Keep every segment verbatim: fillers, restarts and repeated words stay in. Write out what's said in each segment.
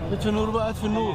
اطفي النور بقى اطفي النور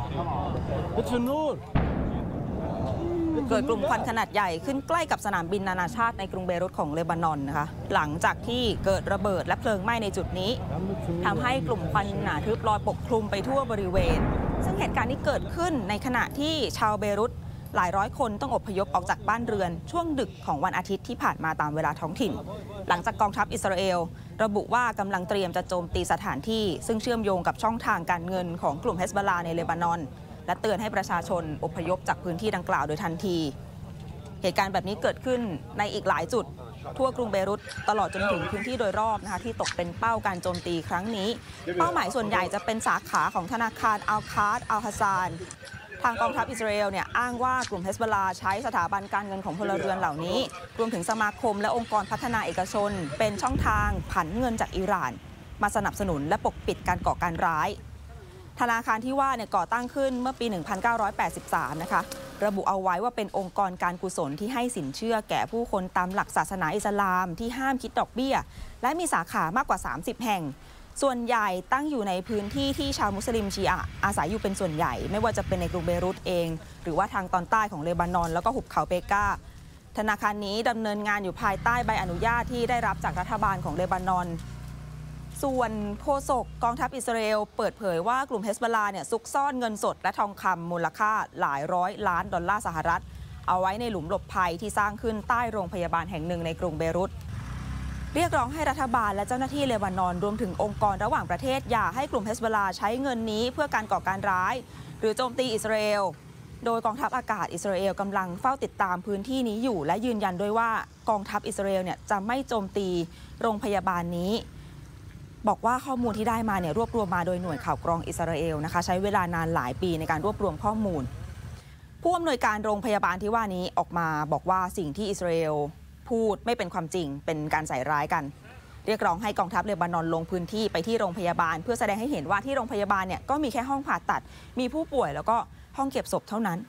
اطفي النور เกิดกลุ่มควันขนาดใหญ่ขึ้นใกล้กับสนามบินนานาชาติในกรุงเบรุตของเลบานอนนะคะหลังจากที่เกิดระเบิดและเพลิงไหม้ในจุดนี้ทำให้กลุ่มควันหนาทึบลอยปกคลุมไปทั่วบริเวณซึ่งเหตุการณ์นี้เกิดขึ้นในขณะที่ชาวเบรุตหลายร้อยคนต้องอพยพออกจากบ้านเรือนช่วงดึกของวันอาทิตย์ที่ผ่านมาตามเวลาท้องถิ่นหลังจากกองทัพอิสราเอลระบุว่ากำลังเตรียมจะโจมตีสถานที่ซึ่งเชื่อมโยงกับช่องทางการเงินของกลุ่มเฮซบอลลาห์ในเลบานอนและเตือนให้ประชาชนอพยพจากพื้นที่ดังกล่าวโดยทันทีเหตุการณ์แบบนี้เกิดขึ้นในอีกหลายจุดทั่วกรุงเบรุตตลอดจนถึงพื้นที่โดยรอบนะคะที่ตกเป็นเป้าการโจมตีครั้งนี้เป้าหมายส่วนใหญ่จะเป็นสาขาของธนาคารอัลคาร์ดอัลฮัสซานทางกองทัพอิสราเอลเนี่ยอ้างว่ากลุ่มเฮซบอลลาห์ใช้สถาบันการเงินของพลเรือนเหล่านี้รวมถึงสมาคมและองค์กรพัฒนาเอกชนเป็นช่องทางผันเงินจากอิหร่านมาสนับสนุนและปกปิดการก่อการร้ายธนาคารที่ว่าเนี่ยก่อตั้งขึ้นเมื่อปี หนึ่งพันเก้าร้อยแปดสิบสาม นะคะระบุเอาไว้ว่าเป็นองค์กรการกุศลที่ให้สินเชื่อแก่ผู้คนตามหลักศาสนาอิสลามที่ห้ามคิดดอกเบี้ยและมีสาขามากกว่าสามสิบแห่งส่วนใหญ่ตั้งอยู่ในพื้นที่ที่ชาวมุสลิมชีอะห์อาศัยอยู่เป็นส่วนใหญ่ไม่ว่าจะเป็นในกรุงเบรุตเองหรือว่าทางตอนใต้ของเลบานอนแล้วก็หุบเขาเบกาธนาคารนี้ดำเนินงานอยู่ภายใต้ใบอนุญาตที่ได้รับจากรัฐบาลของเลบานอนส่วนโฆษกกองทัพอิสราเอลเปิดเผยว่ากลุ่มเฮซบอลลาห์เนี่ยซุกซ่อนเงินสดและทองคำมูลค่าหลายร้อยล้านดอลลาร์สหรัฐเอาไว้ในหลุมหลบภัยที่สร้างขึ้นใต้โรงพยาบาลแห่งหนึ่งในกรุงเบรุตเรียกร้องให้รัฐบาลและเจ้าหน้าที่เลบานอนรวมถึงองค์กรระหว่างประเทศอย่าให้กลุ่มเฮซบอลลาห์ใช้เงินนี้เพื่อการก่อการร้ายหรือโจมตีอิสราเอลโดยกองทัพอากาศอิสราเอลกำลังเฝ้าติดตามพื้นที่นี้อยู่และยืนยันด้วยว่ากองทัพอิสราเอลเนี่ยจะไม่โจมตีโรงพยาบาลนี้บอกว่าข้อมูลที่ได้มาเนี่ยรวบรวมมาโดยหน่วยข่าวกรองอิสราเอลนะคะใช้เวลานานหลายปีในการรวบรวมข้อมูลผู้อำนวยการโรงพยาบาลที่ว่านี้ออกมาบอกว่าสิ่งที่อิสราเอลพูดไม่เป็นความจริงเป็นการใส่ร้ายกันเรียกร้องให้กองทัพเลบานอนลงพื้นที่ไปที่โรงพยาบาลเพื่อแสดงให้เห็นว่าที่โรงพยาบาลเนี่ยก็มีแค่ห้องผ่าตัดมีผู้ป่วยแล้วก็ห้องเก็บศพเท่านั้น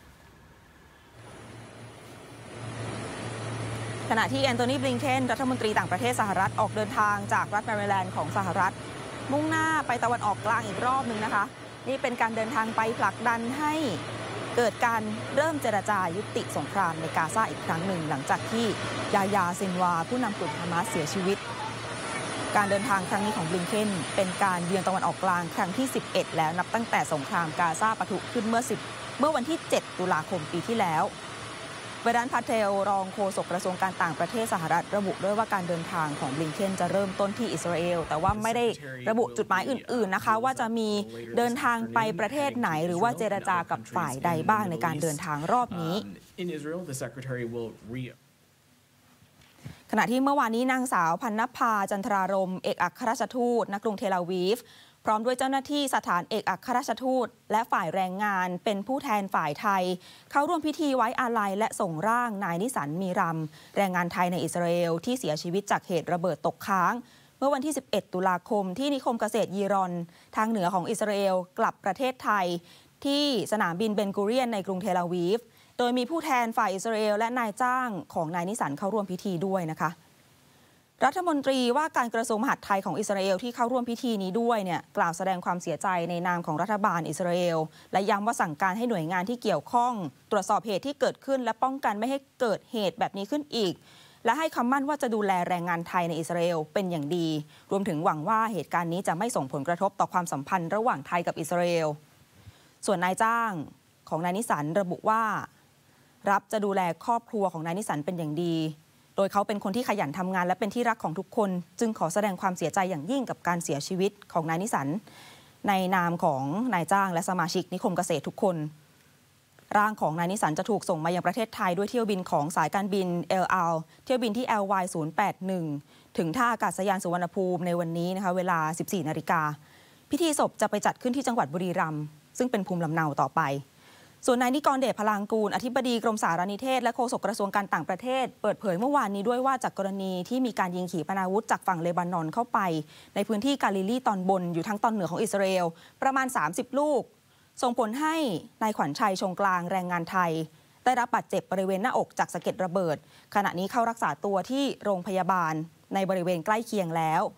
ขณะที่แอนโทนี บลิงเคนรัฐมนตรีต่างประเทศสหรัฐออกเดินทางจากรัฐแมริแลนด์ของสหรัฐมุ่งหน้าไปตะวันออกกลางอีกรอบหนึ่งนะคะนี่เป็นการเดินทางไปผลักดันให้เกิดการเริ่มเจรจายุติสงครามในกาซาอีกครั้งหนึ่งหลังจากที่ยาญาซินวาผู้นำกลุ่มฮามาสเสียชีวิตการเดินทางครั้งนี้ของบลิงเคนเป็นการเยือนตะวันออกกลางครั้งที่สิบเอ็ดแล้วนับตั้งแต่สงครามกาซาปะทุขึ้นเมื่อสิบเมื่อวันที่เจ็ดตุลาคมปีที่แล้วเวดานพาเทลรองโฆษกกระทรวงการต่างประเทศสหรัฐระบุด้วยว่าการเดินทางของบลิงเคนจะเริ่มต้นที่อิสราเอลแต่ว่าไม่ได้ระบุจุดหมายอื่นๆนะคะว่าจะมีเดินทางไปประเทศไหนหรือว่าเจรจากับฝ่ายใดบ้างในการเดินทางรอบนี้ขณะที่เมื่อวานนี้นางสาวพันนภาจันทรารมณ์เอกอัครราชทูตณกรุงเทลอาวีฟพร้อมด้วยเจ้าหน้าที่สถานเอกอัครราชทูตและฝ่ายแรงงานเป็นผู้แทนฝ่ายไทยเข้าร่วมพิธีไว้อาลัยและส่งร่างนายนิสันมีรัมแรงงานไทยในอิสราเอลที่เสียชีวิตจากเหตุระเบิดตกค้างเมื่อวันที่สิบเอ็ดตุลาคมที่นิคมเกษตรยีรอนทางเหนือของอิสราเอลกลับประเทศไทยที่สนามบินเบนกูเรียนในกรุงเทลอาวีฟโดยมีผู้แทนฝ่ายอิสราเอลและนายจ้างของนายนิสันเข้าร่วมพิธีด้วยนะคะรัฐมนตรีว่าการกระทรวงมหาดไทยของอิสราเอลที่เข้าร่วมพิธีนี้ด้วยเนี่ยกล่าวแสดงความเสียใจในนามของรัฐบาลอิสราเอลและย้ำว่าสั่งการให้หน่วยงานที่เกี่ยวข้องตรวจสอบเหตุที่เกิดขึ้นและป้องกันไม่ให้เกิดเหตุแบบนี้ขึ้นอีกและให้คำมั่นว่าจะดูแลแรงงานไทยในอิสราเอลเป็นอย่างดีรวมถึงหวังว่าเหตุการณ์นี้จะไม่ส่งผลกระทบต่อความสัมพันธ์ระหว่างไทยกับอิสราเอลส่วนนายจ้างของนายนิสันระบุว่ารับจะดูแลครอบครัวของนายนิสันเป็นอย่างดีโดยเขาเป็นคนที่ขยันทำงานและเป็นที่รักของทุกคนจึงขอแสดงความเสียใจอย่างยิ่งกับการเสียชีวิตของนายนิสันในนามของนายจ้างและสมาชิกนิคมเกษตรทุกคนร่างของนายนิสันจะถูกส่งมายังประเทศไทยด้วยเที่ยวบินของสายการบิน เอล อาร์ เที่ยวบินที่ แอล วาย ศูนย์ แปด หนึ่ง ถึงท่าอากาศยานสุวรรณภูมิในวันนี้นะคะเวลา สิบสี่ นาฬิกาพิธีศพจะไปจัดขึ้นที่จังหวัดบุรีรัมย์ซึ่งเป็นภูมิลำเนาต่อไปส่วนนายนิกรเดชพลางกูลอธิบดีกรมสารนิเทศและโฆษกกระทรวงการต่างประเทศเปิดเผยเมื่อวานนี้ด้วยว่าจากกรณีที่มีการยิงขีปนาวุธจากฝั่งเลบานอนเข้าไปในพื้นที่กาลิลีตอนบนอยู่ทางตอนเหนือของอิสราเอลประมาณสามสิบลูกส่งผลให้นายขวัญชัยชงกลางแรงงานไทยได้รับบาดเจ็บบริเวณหน้าอกจากสะเก็ดระเบิดขณะนี้เข้ารักษาตัวที่โรงพยาบาลในบริเวณใกล้เคียงแล้วแพ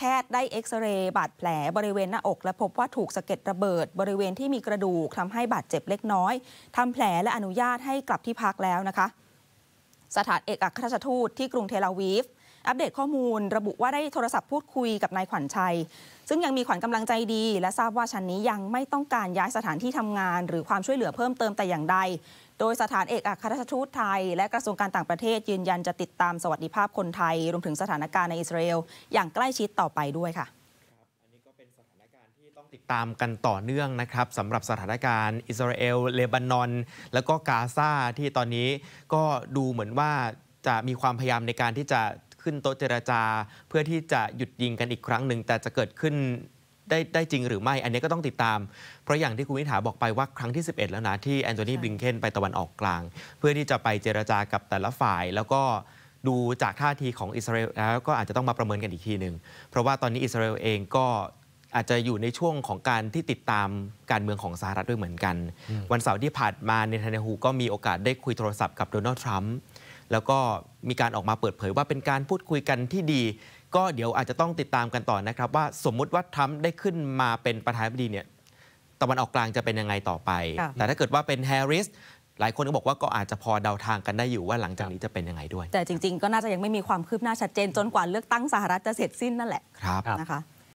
พทย์ได้เอ็กซเรย์บาดแผลบริเวณหน้าอกและพบว่าถูกสะเก็ดระเบิดบริเวณที่มีกระดูกทำให้บาดเจ็บเล็กน้อยทำแผลและอนุญาตให้กลับที่พักแล้วนะคะสถานเอกอัครราชทูตที่กรุงเทลอาวีฟอัปเดตข้อมูลระบุว่าได้โทรศัพท์พูดคุยกับนายขวัญชัยซึ่งยังมีขวัญกำลังใจดีและทราบว่าชั้นนี้ยังไม่ต้องการย้ายสถานที่ทำงานหรือความช่วยเหลือเพิ่มเติมแต่อย่างใดโดยสถานเอกอัครราชทูตไทยและกระทรวงการต่างประเทศยืนยันจะติดตามสวัสดิภาพคนไทยรวมถึงสถานการณ์ในอิสราเอลอย่างใกล้ชิดต่อไปด้วยค่ะอันนี้ก็เป็นสถานการณ์ที่ต้องติดตามกันต่อเนื่องนะครับสำหรับสถานการณ์อิสราเอลเลบานอนแล้วก็กาซาที่ตอนนี้ก็ดูเหมือนว่าจะมีความพยายามในการที่จะขึ้นโต๊ะเจรจาเพื่อที่จะหยุดยิงกันอีกครั้งหนึ่งแต่จะเกิดขึ้นได้ได้จริงหรือไม่อันนี้ก็ต้องติดตามเพราะอย่างที่คุณวิถาบอกไปว่าครั้งที่สิบเอ็ดแล้วนะที่แอนโทนีบลิงเคนไปตะวันออกกลางเพื่อที่จะไปเจรจากับแต่ละฝ่ายแล้วก็ดูจากท่าทีของอิสราเอลแล้วก็อาจจะต้องมาประเมินกันอีกทีหนึ่งเพราะว่าตอนนี้อิสราเอลเองก็อาจจะอยู่ในช่วงของการที่ติดตามการเมืองของสหรัฐด้วยเหมือนกันวันเสาร์ที่ผ่านมาเนทันยาฮูก็มีโอกาสได้คุยโทรศัพท์กับโดนัลด์ทรัมป์แล้วก็มีการออกมาเปิดเผยว่าเป็นการพูดคุยกันที่ดีก็เดี๋ยวอาจจะต้องติดตามกันต่อนะครับว่าสมมุติว่าทรัมป์ได้ขึ้นมาเป็นประธานาธิบดีเนี่ยตะวันออกกลางจะเป็นยังไงต่อไปแต่ถ้าเกิดว่าเป็นแฮร์ริสหลายคนก็บอกว่าก็อาจจะพอเดาทางกันได้อยู่ว่าหลังจากนี้จะเป็นยังไงด้วยแต่จริงๆก็น่าจะยังไม่มีความคืบหน้าชัดเจนจนกว่าเลือกตั้งสหรัฐจะเสร็จสิ้นนั่นแหละครับนะคะ